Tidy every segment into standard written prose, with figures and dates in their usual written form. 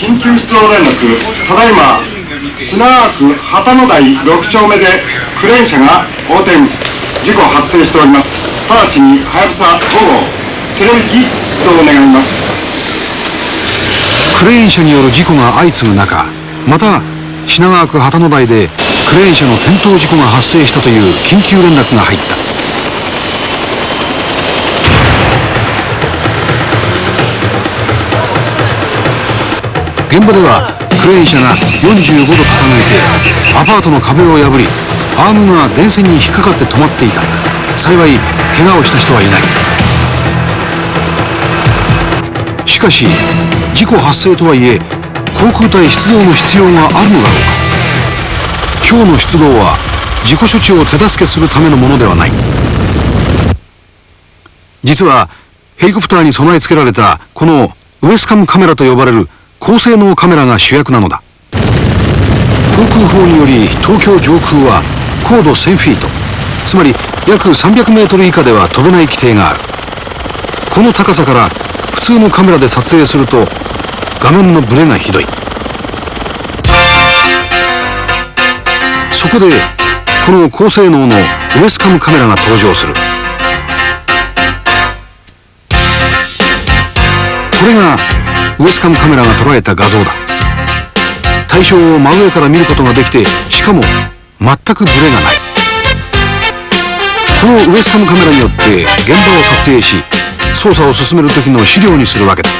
緊急出動連絡。ただいま品川区旗の台6丁目でクレーン車が横転事故発生しております。直ちにはやぶさ5号テレビ機出動願います。 クレーン車による事故が相次ぐ中、また品川区旗の台でクレーン車の転倒事故が発生したという緊急連絡が入った。現場ではクレーン車が45度傾いてアパートの壁を破り、アームが電線に引っかかって止まっていた。幸い怪我をした人はいない。しかし事故発生とはいえ航空隊出動の必要があるのだろうか。今日の出動は事故処置を手助けするためのものではない。実はヘリコプターに備え付けられたこのウエスカムカメラと呼ばれる高性能カメラが主役なのだ。航空法により東京上空は高度1000フィート、つまり約300メートル以下では飛べない規定がある。この高さから普通のカメラで撮影すると画面のブレがひどい。そこでこの高性能のウエスカムカメラが登場する。これがウエスカムカメラが捉えた画像だ。対象を真上から見ることができて、しかも全くブレがない。このウエスカムカメラによって現場を撮影し、捜査を進める時の資料にするわけだ。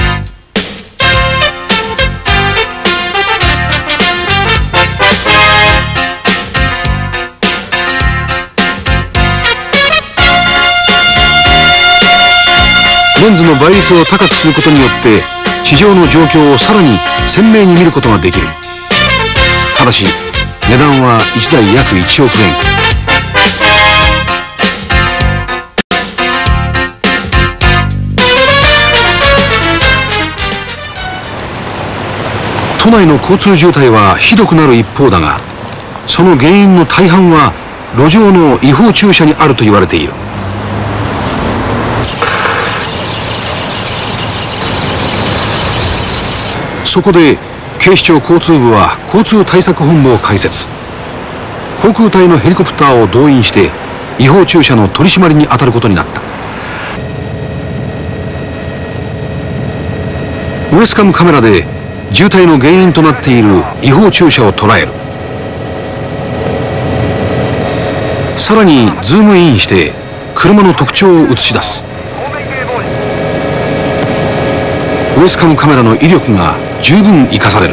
レンズの倍率を高くすることによって地上の状況をさらに鮮明に見ることができる。ただし値段は1台約1億円。都内の交通渋滞はひどくなる一方だが、その原因の大半は路上の違法駐車にあると言われている。そこで警視庁交通部は交通対策本部を開設。航空隊のヘリコプターを動員して違法駐車の取り締まりに当たることになった。ウエスカムカメラで渋滞の原因となっている違法駐車を捉える。さらにズームインして車の特徴を映し出す。ウエスカムカメラの威力が十分生かされる。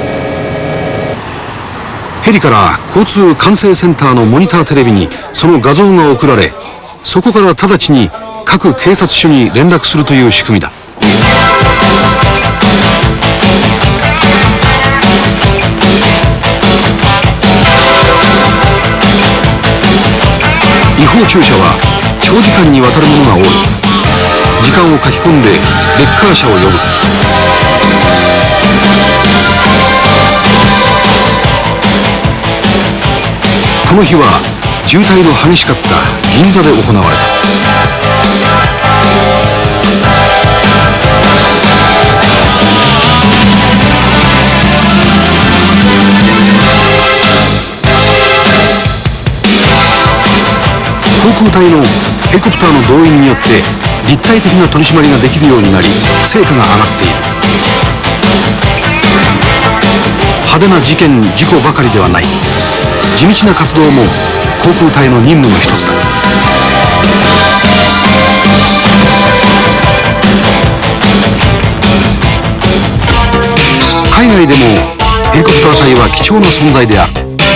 ヘリから交通管制センターのモニターテレビにその画像が送られ、そこから直ちに各警察署に連絡するという仕組みだ。違法駐車は長時間にわたるものが多い。時間を書き込んでレッカー車を呼ぶ。この日は渋滞の激しかった銀座で行われた。航空隊のヘリコプターの動員によって立体的な取り締まりができるようになり、成果が上がっている。派手な事件事故ばかりではない。地道な活動も航空隊の任務の一つだ。海外でもヘリコプター隊は貴重な存在である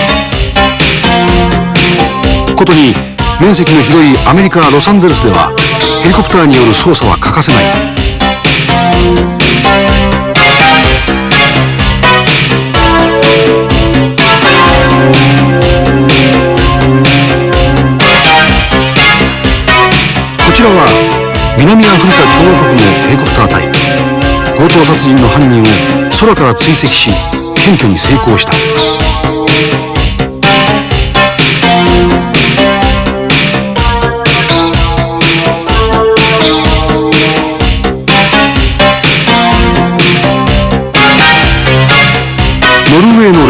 ことに、面積の広いアメリカ・ロサンゼルスではヘリコプターによる操作は欠かせない。こちらは南アフリカ共和国のヘリコプター隊。強盗殺人の犯人を空から追跡し検挙に成功した。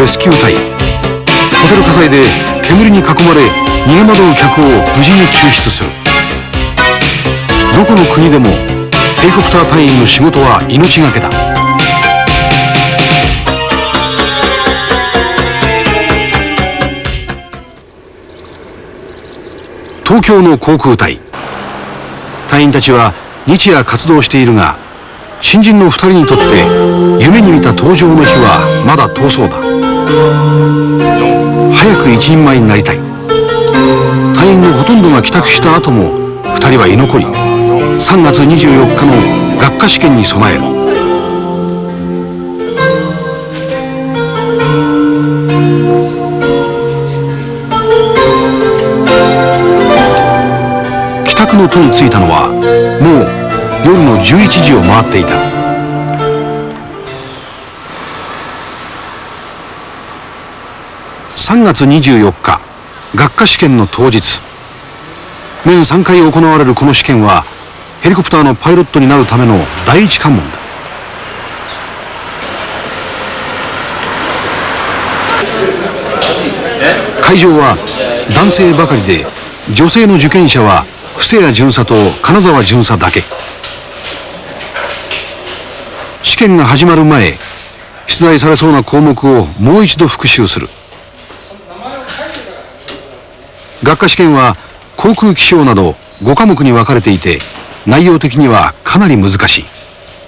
レスキュー隊。ホテル火災で煙に囲まれ逃げ惑う客を無事に救出する。どこの国でもヘリコプター隊員の仕事は命がけだ。東京の航空隊。隊員たちは日夜活動しているが、新人の2人にとって夢に見た搭乗の日はまだ遠そうだ。早く一人前になりたい。隊員のほとんどが帰宅した後も2人は居残り、3月24日の学科試験に備える。帰宅の途に着いたのはもう夜の11時を回っていた。3月24日、学科試験の当日。年3回行われるこの試験はヘリコプターのパイロットになるための第一関門だ。会場は男性ばかりで、女性の受験者は布施谷巡査と金沢巡査だけ。試験が始まる前、出題されそうな項目をもう一度復習する。学科試験は航空気象など5科目に分かれていて、内容的にはかなり難しい。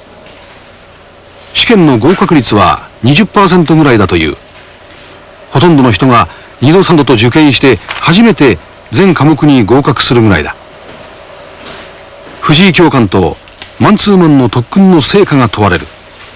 試験の合格率は 20% ぐらいだという。ほとんどの人が2度3度と受験して初めて全科目に合格するぐらいだ。藤井教官とマンツーマンの特訓の成果が問われる。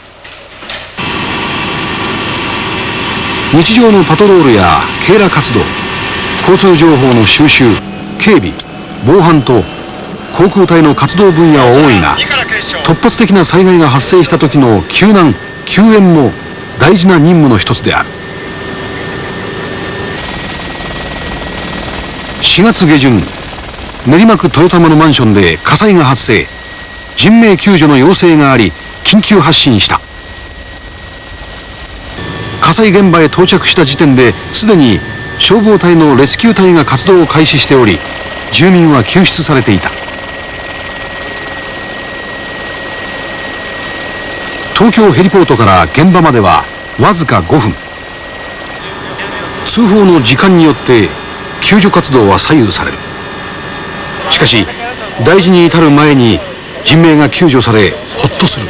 日常のパトロールや警ら活動、交通情報の収集、警備、防犯と航空隊の活動分野は多いが、突発的な災害が発生した時の救難・救援も大事な任務の一つである。4月下旬、練馬区豊玉のマンションで火災が発生。人命救助の要請があり、緊急発進した。火災現場へ到着した時点ですでに消防隊のレスキュー隊が活動を開始しており、住民は救出されていた。東京ヘリポートから現場まではわずか5分。通報の時間によって救助活動は左右される。しかし大事に至る前に人命が救助され、ほっとする。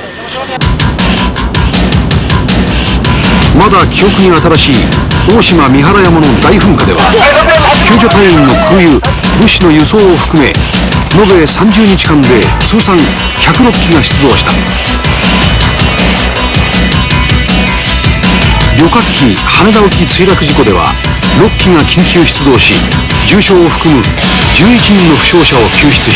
まだ記憶に新しい大島三原山の大噴火では、救助隊員の空輸物資の輸送を含め延べ30日間で通算106機が出動した。旅客機羽田沖墜落事故では6機が緊急出動し、重傷を含む11人の負傷者を救出した。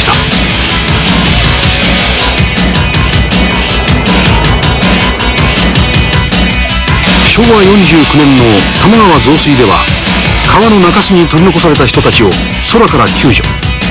昭和49年の多摩川増水では、川の中州に取り残された人たちを空から救助。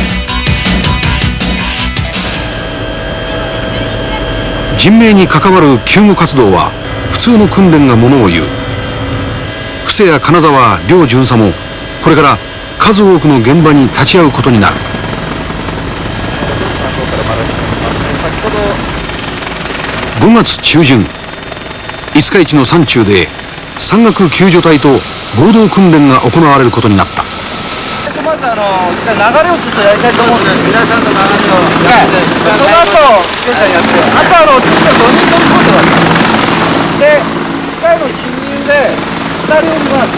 人命に関わる救護活動は普通の訓練がものを言う。布施や金沢両巡査もこれから数多くの現場に立ち会うことになる。5月中旬、五日市の山中で山岳救助隊と合同訓練が行われることになった。 まず流れをちょっとやりたいと思うんです。皆さんの流れをやって、その後現在やって、あと次は5人乗り込んでます。で、1回の侵入で2人おります。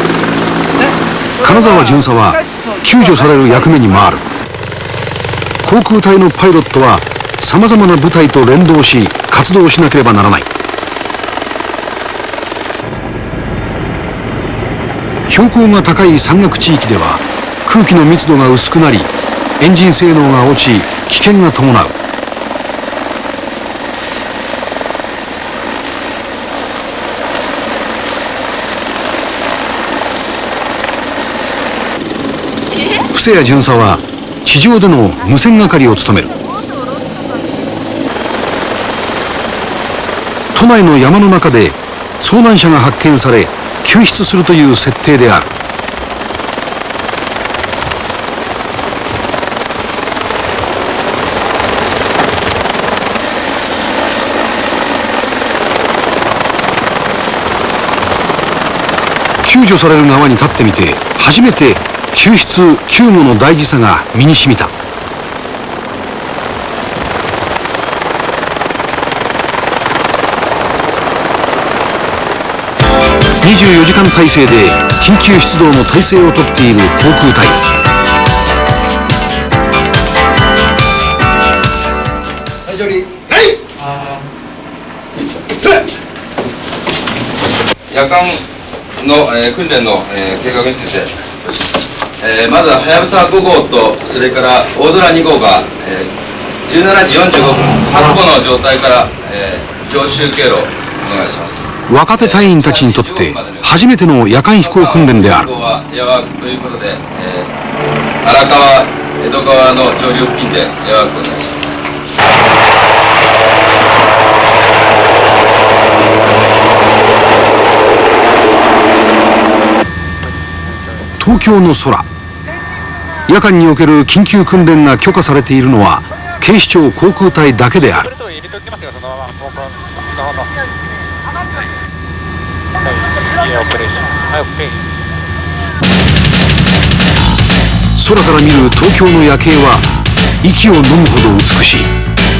金沢巡査は救助される役目に回る。航空隊のパイロットはさまざまな部隊と連動し活動しなければならない。標高が高い山岳地域では空気の密度が薄くなり、エンジン性能が落ち危険が伴う。布施谷巡査は地上での無線係を務める。都内の山の中で遭難者が発見され救出するという設定である。救助される側に立ってみて初めて救出救護の大事さが身に染みた。24時間体制で緊急出動の体制をとっている航空隊。 はい、上離。はい。 夜間の、訓練の、計画について、まずははやぶさ5号とそれから大空2号が、17時45分白母の状態から、常習経路お願いします。 若手隊員たちにとって初めての夜間飛行訓練である。 5号はエアワークということで、荒川江戸川の上流付近でエアワークお願いします。 東京の空。夜間における緊急訓練が許可されているのは警視庁航空隊だけである。空から見る東京の夜景は息を飲むほど美しい。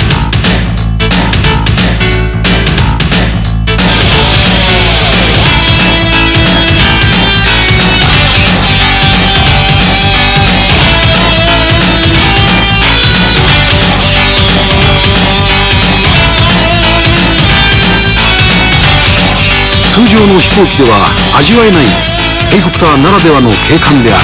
通常の飛行機では味わえないヘリコプターならではの景観である。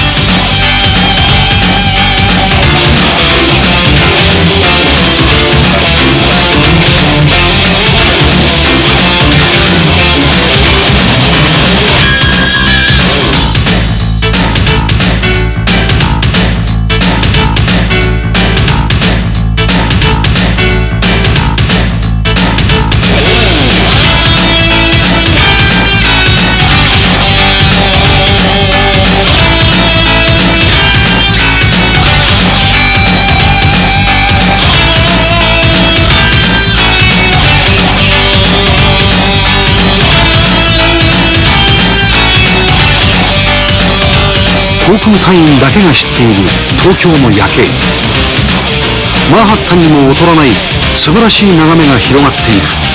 航空隊員だけが知っている東京の夜景。マンハッタンにも劣らない素晴らしい眺めが広がっている。